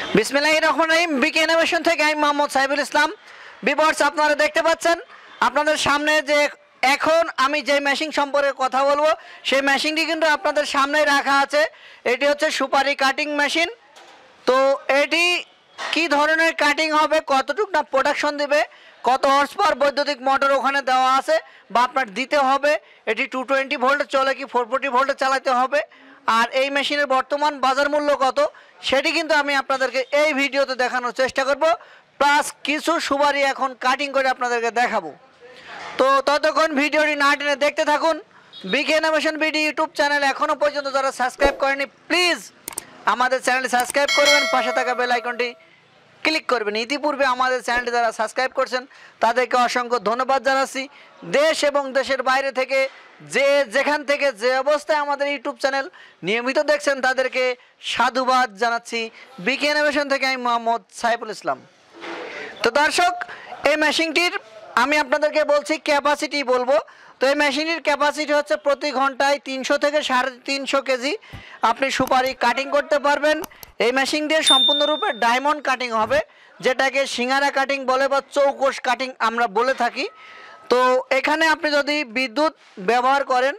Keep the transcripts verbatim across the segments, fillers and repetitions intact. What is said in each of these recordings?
বিসমিল্লাহির রহমানির রহিম। বিকে ইনোভেশন থেকে আমি মোহাম্মদ সাইফুল ইসলাম। ভিউয়ার্স, আপনারা দেখতে পাচ্ছেন আপনাদের সামনে যে এখন আমি যে মেশিন সম্পর্কে কথা বলবো সেই মেশিনটি কিন্তু আপনাদের সামনেই রাখা আছে। এটি হচ্ছে সুপারি কাটিং মেশিন। তো এটি কি ধরনের কাটিং হবে, কতটুকু না প্রোডাকশন দেবে, কত হর্স পাওয়ার বৈদ্যুতিক মোটর ওখানে দেওয়া আছে বা আপনার দিতে হবে, এটি টু টোয়েন্টি ভোল্টে চলে কি ফোর ফোর্টি ভোল্টে চালাতে হবে, আর এই মেশিনের বর্তমান বাজার মূল্য কত সেটি কিন্তু আমি আপনাদেরকে এই ভিডিওতে দেখানোর চেষ্টা করব। প্লাস কিছু সুপারি এখন কাটিং করে আপনাদেরকে দেখাবো। তো ততক্ষণ ভিডিওটি না টেনে দেখতে থাকুন। BK innovation BD YouTube channel এখনও পর্যন্ত যারা সাবস্ক্রাইব করেনি প্লিজ আমাদের চ্যানেলটি সাবস্ক্রাইব করবেন, পাশে থাকা বেল আইকনটি ক্লিক করবেন। ইতিপূর্বে আমাদের চ্যানেলটি যারা সাবস্ক্রাইব করছেন তাদেরকে অসংখ্য ধন্যবাদ জানাচ্ছি। দেশ এবং দেশের বাইরে থেকে যে যেখান থেকে যে অবস্থায় আমাদের ইউটিউব চ্যানেল নিয়মিত দেখছেন তাদেরকে সাধুবাদ জানাচ্ছি। বিকে ইনোভেশন থেকে আমি মোহাম্মদ সাইফুল ইসলাম। তো দর্শক, এই মেশিনটির আমি আপনাদেরকে বলছি ক্যাপাসিটি বলবো। তো এই মেশিনটির ক্যাপাসিটি হচ্ছে প্রতি ঘন্টায় তিনশো থেকে সাড়ে তিনশো কেজি আপনি সুপারি কাটিং করতে পারবেন। এই মেশিন দিয়ে সম্পূর্ণরূপে ডায়মন্ড কাটিং হবে, যেটাকে সিঙ্গারা কাটিং বলে বা চৌকোশ কাটিং আমরা বলে থাকি। তো এখানে আপনি যদি বিদ্যুৎ ব্যবহার করেন,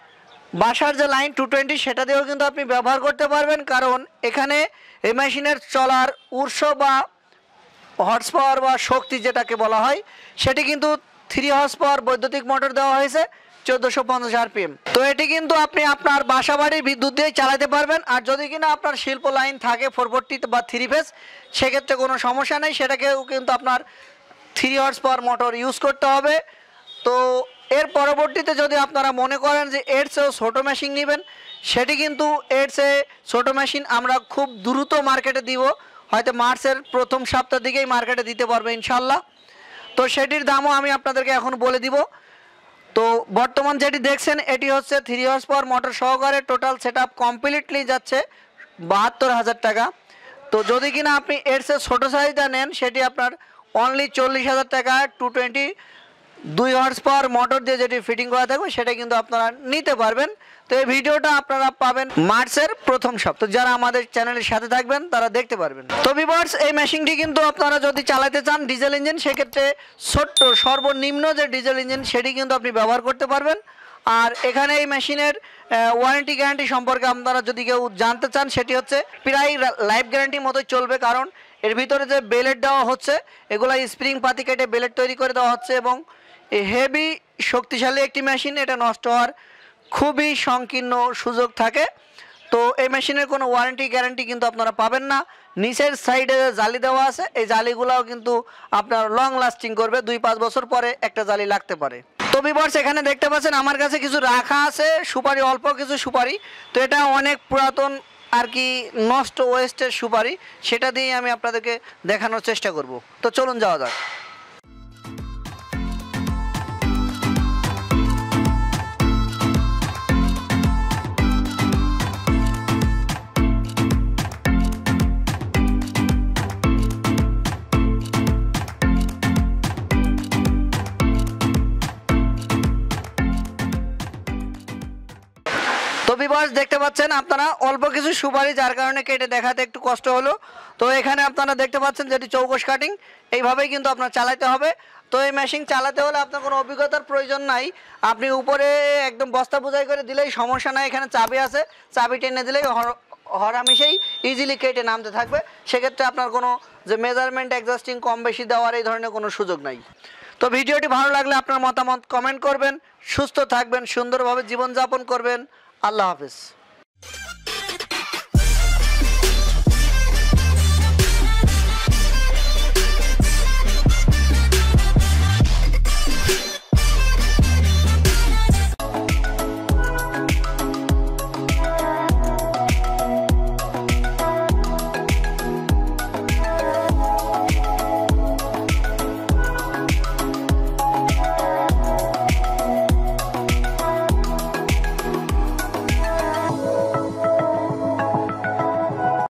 বাসার যে লাইন টু টোয়েন্টি সেটা দিয়েও কিন্তু আপনি ব্যবহার করতে পারবেন, কারণ এখানে এই মেশিনের চলার উৎস বা হর্স পাওয়ার বা শক্তি যেটাকে বলা হয় সেটি কিন্তু থ্রি হর্স পাওয়ার বৈদ্যুতিক মোটর দেওয়া হয়েছে চোদ্দোশো পঞ্চাশ আরপিএম। তো এটি কিন্তু আপনি আপনার বাসা বাড়ির বিদ্যুৎ দিয়ে চালাতে পারবেন। আর যদি কিনা আপনার শিল্প লাইন থাকে ফোর ফোর্টি বা থ্রি ফেজ, সেক্ষেত্রে কোনো সমস্যা নেই, সেটাকেও কিন্তু আপনার three horse power motor use করতে হবে। তো এর পরবর্তীতে যদি আপনারা মনে করেন যে এর চেয়েও ছোটো মেশিন নেবেন, সেটি কিন্তু এর চেয়ে ছোটো মেশিন আমরা খুব দ্রুত মার্কেটে দিব, হয়তো মার্চের প্রথম সপ্তাহ দিকেই মার্কেটে দিতে পারবে ইনশাল্লাহ। তো সেটির দামও আমি আপনাদেরকে এখন বলে দিব। তো বর্তমান যেটি দেখছেন এটি হচ্ছে থ্রি হর্স পাওয়ার মোটর সহকারে টোটাল সেট আপ কমপ্লিটলি যাচ্ছে বাহাত্তর হাজার টাকা। তো যদি কিনা আপনি এর চেয়ে ছোটো সাইজটা নেন সেটি আপনার অনলি চল্লিশ হাজার টাকা টু টোয়েন্টি দুই হর্স পাওয়ার মোটর দিয়ে যেটি ফিটিং করা থাকবে সেটা কিন্তু আপনারা নিতে পারবেন। তো এই ভিডিওটা আপনারা পাবেন মার্চের প্রথম সপ্তাহ। যারা আমাদের চ্যানেলের সাথে থাকবেন তারা দেখতে পারবেন। তো ভিউয়ার্স, এই মেশিনটি কিন্তু আপনারা যদি চালাতে চান ডিজেল ইঞ্জিন, সেক্ষেত্রে ছোট্ট সর্বনিম্ন যে ডিজেল ইঞ্জিন সেটি কিন্তু আপনি ব্যবহার করতে পারবেন। আর এখানে এই মেশিনের ওয়ারেন্টি গ্যারান্টি সম্পর্কে আপনারা যদি কেউ জানতে চান সেটি হচ্ছে প্রায় লাইফ গ্যারান্টির মতোই চলবে, কারণ এর ভিতরে যে বেলেট দেওয়া হচ্ছে এগুলো স্প্রিং পাতি কেটে বেলেট তৈরি করে দেওয়া হচ্ছে এবং হেভি শক্তিশালী একটি মেশিন, এটা নষ্ট হওয়ার খুবই সংকীর্ণ সুযোগ থাকে। তো এই মেশিনের কোনো ওয়ারেন্টি গ্যারান্টি কিন্তু আপনারা পাবেন না। নিচের সাইডে যে জালি দেওয়া আছে এই জালিগুলোও কিন্তু আপনার লং লাস্টিং করবে, দুই পাঁচ বছর পরে একটা জালি লাগতে পারে। তো ভিউয়ার্স, এখানে দেখতে পাচ্ছেন আমার কাছে কিছু রাখা আছে সুপারি, অল্প কিছু সুপারি। তো এটা অনেক পুরাতন আর কি নষ্ট ওয়েস্টের সুপারি, সেটা দিয়েই আমি আপনাদেরকে দেখানোর চেষ্টা করব। তো চলুন যাওয়া যাক। তো ভিউয়ার্স, দেখতে পাচ্ছেন আপনারা অল্প কিছু সুপারি, যার কারণে কেটে দেখাতে একটু কষ্ট হলো। তো এখানে আপনারা দেখতে পাচ্ছেন যেটি চৌকোশ কাটিং, এইভাবেই কিন্তু আপনার চালাতে হবে। তো এই মেশিন চালাতে হলে আপনার কোনো অভিজ্ঞতার প্রয়োজন নাই, আপনি উপরে একদম বস্তা বোঝাই করে দিলেই সমস্যা নাই। এখানে চাবি আছে, চাবি টেনে দিলেই হরামিশেই ইজিলি কেটে নামতে থাকবে। সেক্ষেত্রে আপনার কোনো যে মেজারমেন্ট অ্যাডজাস্টিং কম বেশি দেওয়ার এই ধরনের কোনো সুযোগ নাই। তো ভিডিওটি ভালো লাগলে আপনার মতামত কমেন্ট করবেন। সুস্থ থাকবেন, সুন্দরভাবে জীবনযাপন করবেন। আল্লাহ হাফিজ।